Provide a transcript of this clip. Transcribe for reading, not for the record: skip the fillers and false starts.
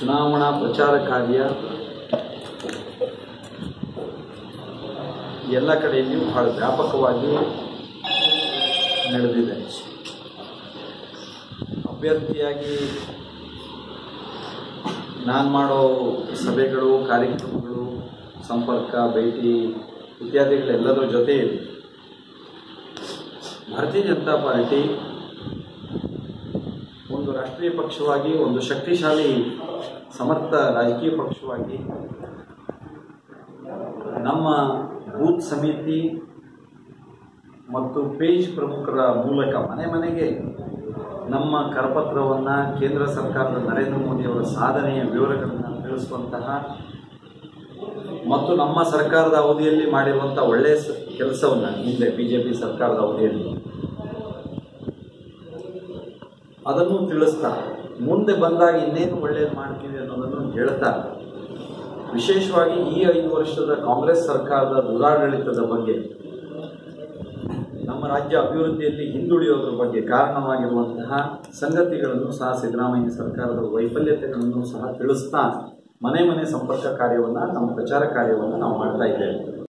ಚುನಾವಣಾ ಪ್ರಚಾರ ಕಾರ್ಯ ಎಲ್ಲ ಕಡೆಯಲ್ಲಿಯೂ ಬಹಳ ವ್ಯಾಪಕವಾಗಿ ನಡೆದಿದೆ. ಅಭ್ಯರ್ಥಿಯಾಗಿ ನಾನು ಮಾಡೋ ಸಭೆಗಳು, ಕಾರ್ಯಕ್ರಮಗಳು, ಸಂಪರ್ಕ, ಭೇಟಿ ಇತ್ಯಾದಿಗಳೆಲ್ಲದರ ಜೊತೆಯಲ್ಲಿ ಭಾರತೀಯ ಜನತಾ ಪಾರ್ಟಿ ಒಂದು ರಾಷ್ಟ್ರೀಯ ಪಕ್ಷವಾಗಿ, ಒಂದು ಶಕ್ತಿಶಾಲಿ ಸಮರ್ಥ ರಾಜಕೀಯ ಪಕ್ಷವಾಗಿ ನಮ್ಮ ಬೂತ್ ಸಮಿತಿ ಮತ್ತು ಪೇಜ್ ಪ್ರಮುಖರ ಮೂಲಕ ಮನೆ ಮನೆಗೆ ನಮ್ಮ ಕರಪತ್ರವನ್ನು, ಕೇಂದ್ರ ಸರ್ಕಾರದ ನರೇಂದ್ರ ಮೋದಿಯವರ ಸಾಧನೆಯ ವಿವರಗಳನ್ನು ತಿಳಿಸುವಂತಹ ಮತ್ತು ನಮ್ಮ ಸರ್ಕಾರದ ಅವಧಿಯಲ್ಲಿ ಮಾಡಿರುವಂಥ ಒಳ್ಳೆಯ ಕೆಲಸವನ್ನು, ಹಿಂದೆ BJP ಸರ್ಕಾರದ ಅವಧಿಯಲ್ಲಿ ಅದನ್ನು ತಿಳಿಸ್ತಾ, ಮುಂದೆ ಬಂದಾಗ ಇನ್ನೇನು ಒಳ್ಳೆಯದು ಮಾಡ್ತೀವಿ ಅನ್ನೋದನ್ನು ಹೇಳ್ತಾ, ವಿಶೇಷವಾಗಿ ಈ 5 ವರ್ಷದ ಕಾಂಗ್ರೆಸ್ ಸರ್ಕಾರದ ದುರಾಡಳಿತದ ಬಗ್ಗೆ, ನಮ್ಮ ರಾಜ್ಯ ಅಭಿವೃದ್ಧಿಯಲ್ಲಿ ಹಿಂದುಳಿಯೋದ್ರ ಬಗ್ಗೆ ಕಾರಣವಾಗಿರುವಂತಹ ಸಂಗತಿಗಳನ್ನು ಸಹ, ಸಿದ್ದರಾಮಯ್ಯ ಸರ್ಕಾರದ ವೈಫಲ್ಯತೆಗಳನ್ನು ಸಹ ತಿಳಿಸ್ತಾ ಮನೆ ಮನೆ ಸಂಪರ್ಕ ಕಾರ್ಯವನ್ನು, ನಮ್ಮ ಪ್ರಚಾರ ಕಾರ್ಯವನ್ನು ನಾವು ಮಾಡ್ತಾ ಇದ್ದೇವೆ.